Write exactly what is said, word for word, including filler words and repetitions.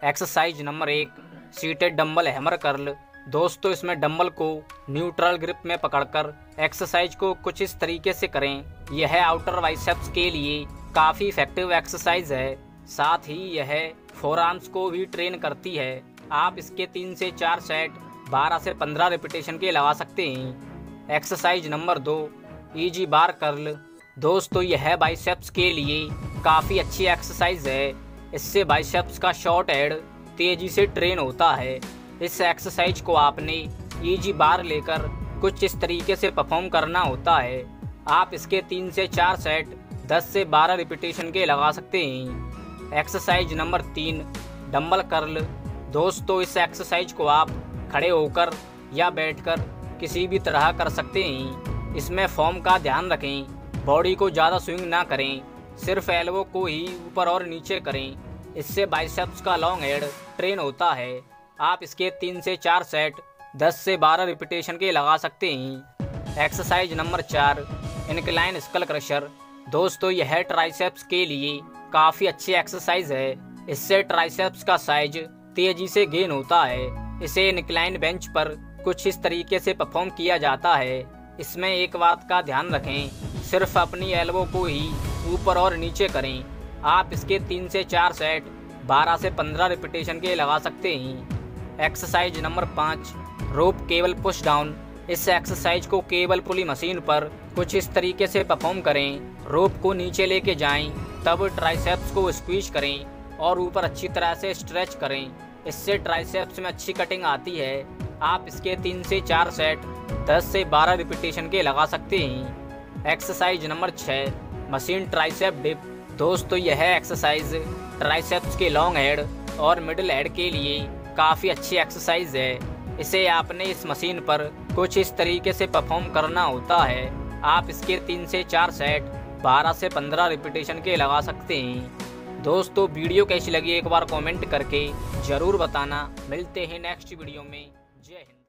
Exercise number एक, seated dumbbell hammer curl. दोस्तों इसमें डंबल को न्यूट्रल ग्रिप में पकड़कर एक्सरसाइज को कुछ इस तरीके से करें। यह आउटर बाइसेप्स के लिए काफ़ी इफेक्टिव एक्सरसाइज है, साथ ही यह फोरआर्म्स को भी ट्रेन करती है। आप इसके तीन से चार सेट बारह से पंद्रह रिपीटेशन के लगा सकते हैं। एक्सरसाइज नंबर दो, ईजी बार कर्ल। दोस्तों यह बाइसेप्स के लिए काफ़ी अच्छी एक्सरसाइज है। इससे बाइसेप्स का शॉर्ट हेड तेजी से ट्रेन होता है। इस एक्सरसाइज को आपने ईजी बार लेकर कुछ इस तरीके से परफॉर्म करना होता है। आप इसके तीन से चार सेट दस से बारह रिपीटेशन के लगा सकते हैं। एक्सरसाइज नंबर तीन, डंबल कर्ल। दोस्तों इस एक्सरसाइज को आप खड़े होकर या बैठकर किसी भी तरह कर सकते हैं। इसमें फॉर्म का ध्यान रखें, बॉडी को ज़्यादा स्विंग ना करें, सिर्फ एल्बो को ही ऊपर और नीचे करें। इससे बाइसेप्स का लॉन्ग हेड ट्रेन होता है। आप इसके तीन से चार सेट दस से बारह रिपीटेशन के लगा सकते हैं। एक्सरसाइज नंबर चार, इंक्लाइन स्कल क्रशर। दोस्तों यह ट्राइसेप्स के लिए काफ़ी अच्छी एक्सरसाइज है। इससे ट्राइसेप्स का साइज तेजी से गेन होता है। इसे इंक्लाइन बेंच पर कुछ इस तरीके से परफॉर्म किया जाता है। इसमें एक बात का ध्यान रखें, सिर्फ अपनी एल्बो को ही ऊपर और नीचे करें। आप इसके तीन से चार सेट बारह से पंद्रह रिपीटेशन के लगा सकते हैं। एक्सरसाइज नंबर पाँच, रोप केबल पुश डाउन। इस एक्सरसाइज को केबल पुली मशीन पर कुछ इस तरीके से परफॉर्म करें। रोप को नीचे लेके जाएं, तब ट्राइसेप्स को स्क्वीज करें और ऊपर अच्छी तरह से स्ट्रेच करें। इससे ट्राइसेप्स में अच्छी कटिंग आती है। आप इसके तीन से चार सेट दस से बारह रिपीटेशन के लगा सकते हैं। एक्सरसाइज नंबर छः, मशीन ट्राइसेप डिप। दोस्तों यह एक्सरसाइज ट्राइसेप्स के लॉन्ग हेड और मिडिल हेड के लिए काफ़ी अच्छी एक्सरसाइज है। इसे आपने इस मशीन पर कुछ इस तरीके से परफॉर्म करना होता है। आप इसके तीन से चार सेट बारह से पंद्रह रिपीटेशन के लगा सकते हैं। दोस्तों वीडियो कैसी लगी एक बार कमेंट करके ज़रूर बताना। मिलते हैं नेक्स्ट वीडियो में। जय हिंद।